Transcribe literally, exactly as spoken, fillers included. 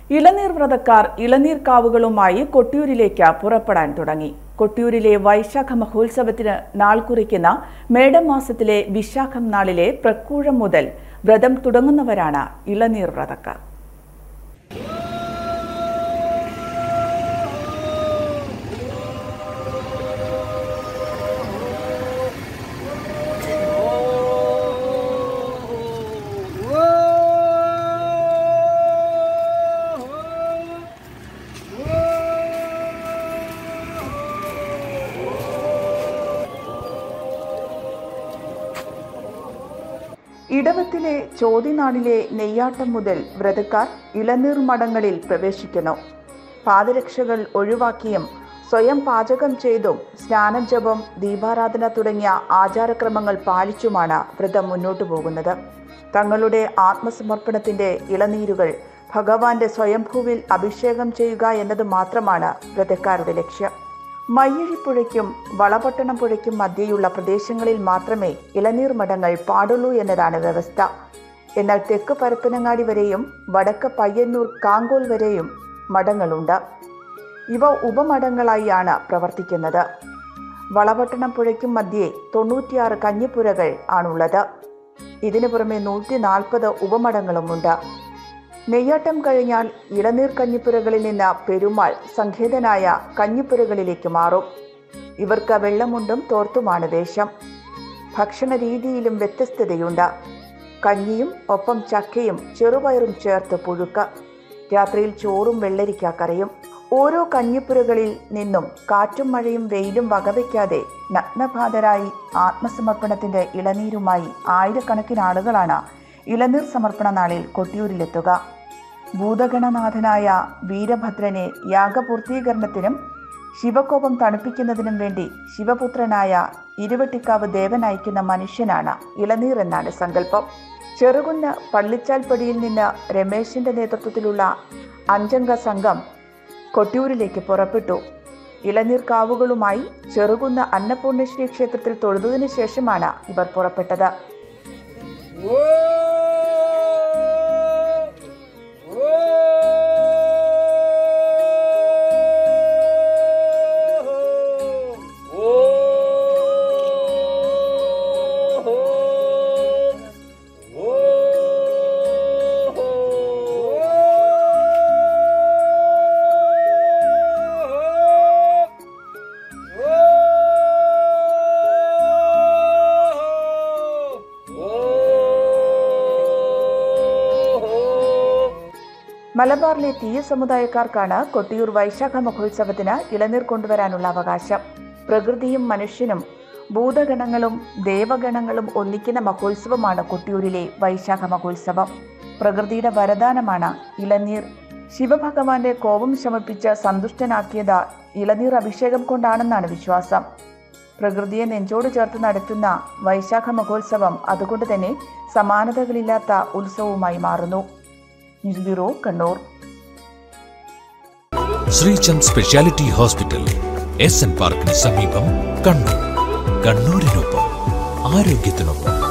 ഇളനീർ വ്രതക്കാർ ഇളനീർ കാവുകളുമായി കൊട്ടിയൂരിലേക്ക് പുറപ്പെടാൻ തുടങ്ങി. കൊട്ടിയൂരിലെ വൈശാഖ മഹോത്സവത്തിന് നാൾ കുറിക്കുന്ന മേടമാസത്തിലെ വിശാഖം നാളിലെ പ്രക്കൂഴം മുതൽ വ്രതം തുടങ്ങുന്നവരാണ് ഇളനീർ വ്രതക്കാർ. ഇടവത്തിലെ ചോതിനാളിലെ നെയ്യാട്ടം മുതൽ വ്രതക്കാർ ഇളനീർ മഠങ്ങളിൽ പ്രവേശിക്കുന്നു. പാദരക്ഷകൾ ഒഴിവാക്കിയും സ്വയം പാചകം ചെയ്തും സ്നാനം, ജപം, ദീപാരാധന തുടങ്ങിയ ആചാരക്രമങ്ങൾ പാലിച്ചുമാണ് വ്രതം മുന്നോട്ടു പോകുന്നത്. തങ്ങളുടെ ആത്മസമർപ്പണത്തിന്റെ ഇളനീരുകൾ ഭഗവാന്റെ സ്വയംഭൂവിൽ അഭിഷേകം ചെയ്യുക എന്നത് മാത്രമാണ് വ്രതക്കാരുടെ ലക്ഷ്യം. മയ്യഴിപ്പുഴയ്ക്കും വളപട്ടണം പുഴയ്ക്കും മധ്യയുള്ള പ്രദേശങ്ങളിൽ മാത്രമേ ഇളനീർ മഠങ്ങൾ പാടുള്ളൂ എന്നതാണ് വ്യവസ്ഥ. എന്നാൽ തെക്ക് പരപ്പനങ്ങാടി വരെയും വടക്ക് പയ്യന്നൂർ, കാങ്കോൽ വരെയും മഠങ്ങളുണ്ട്. ഇവ ഉപമഠങ്ങളായാണ് പ്രവർത്തിക്കുന്നത്. വളപട്ടണം പുഴയ്ക്കും മധ്യേ തൊണ്ണൂറ്റിയാറ് കഞ്ഞിപ്പുരകൾ ആണുള്ളത്. ഇതിനു പുറമെ നൂറ്റി നാൽപ്പത് ഉപമഠങ്ങളുമുണ്ട്. നെയ്യാട്ടം കഴിഞ്ഞാൽ ഇളനീർ കഞ്ഞിപ്പുരകളിൽ നിന്ന് പെരുമാൾ സങ്കേതനായ കഞ്ഞിപ്പുരകളിലേക്ക് മാറും. ഇവർക്ക് വെള്ളമുണ്ടും തോർത്തുമാണ് വേഷം. ഭക്ഷണ രീതിയിലും വ്യത്യസ്തതയുണ്ട്. കഞ്ഞിയും ഒപ്പം ചക്കയും ചെറുപയറും ചേർത്ത് പുഴുക്ക്. രാത്രിയിൽ ചോറും വെള്ളരിക്ക കറിയും. ഓരോ കഞ്ഞിപ്പുരകളിൽ നിന്നും കാറ്റും മഴയും വെയിലും വകവയ്ക്കാതെ നഗ്നപാതരായി ആത്മസമർപ്പണത്തിന്റെ ഇളനീരുമായി ആയിരക്കണക്കിന് ആളുകളാണ് ഇളനീർ സമർപ്പണ നാളിൽ കൊട്ടിയൂരിലെത്തുക. ഭൂതഗണനാഥനായ വീരഭദ്രനെ യാഗപൂർത്തീകരണത്തിനും ശിവകോപം തണുപ്പിക്കുന്നതിനും വേണ്ടി ശിവപുത്രനായ ഇരുവട്ടിക്കാവ് ദേവൻ അയക്കുന്ന മനുഷ്യനാണ് ഇളനീർ എന്നാണ് സങ്കല്പം. ചെറുകുന്ന് പള്ളിച്ചാൽപ്പടിയിൽ നിന്ന് രമേശിന്റെ നേതൃത്വത്തിലുള്ള അഞ്ചംഗ സംഘം കൊട്ടിയൂരിലേക്ക് പുറപ്പെട്ടു. ഇളനീർ കാവുകളുമായി ചെറുകുന്ന് അന്നപൂർണേശ്വരി ക്ഷേത്രത്തിൽ തൊഴുതതിനു ശേഷമാണ് ഇവർ പുറപ്പെട്ടത്. മലബാറിലെ തീയ സമുദായക്കാർക്കാണ് കൊട്ടിയൂർ വൈശാഖ മഹോത്സവത്തിന് ഇളനീർ കൊണ്ടുവരാനുള്ള അവകാശം. പ്രകൃതിയും മനുഷ്യനും ഭൂതഗണങ്ങളും ദേവഗണങ്ങളും ഒന്നിക്കുന്ന മഹോത്സവമാണ് കൊട്ടിയൂരിലെ വൈശാഖ മഹോത്സവം. പ്രകൃതിയുടെ വരദാനമാണ് ഇളനീർ. ശിവഭഗവാന്റെ കോപം ശമിപ്പിച്ച് സന്തുഷ്ടനാക്കിയത് ഇളനീർ അഭിഷേകം കൊണ്ടാണെന്നാണ് വിശ്വാസം. പ്രകൃതിയെ നെഞ്ചോട് ചേർത്ത് നടത്തുന്ന വൈശാഖ മഹോത്സവം അതുകൊണ്ട് തന്നെ സമാനതകളില്ലാത്ത ഉത്സവവുമായി മാറുന്നു. News bureau, Kannur. Sreechand speciality hospital, S N പാർക്കിന് സമീപം, കണ്ണൂർ. കണ്ണൂരിനൊപ്പം ആരോഗ്യത്തിനൊപ്പം.